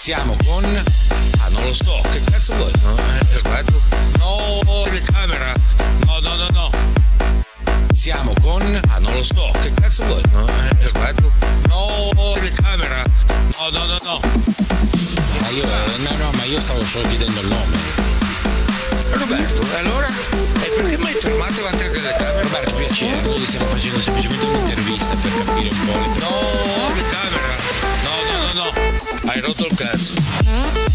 Siamo con... Ah, non lo so, che cazzo vuoi? No, sbaglio. No, telecamera. No. Siamo con... Ah, non lo so, che cazzo vuoi? No, sbaglio. No, telecamera. No. Ma io stavo solo chiedendo il nome. Roberto, allora? E perché mi hai fermato davanti alla telecamera? Roberto, piacere, noi gli stiamo facendo semplicemente un'intervista per capire un po' le... No, telecamera. No. Hai rotto il cazzo.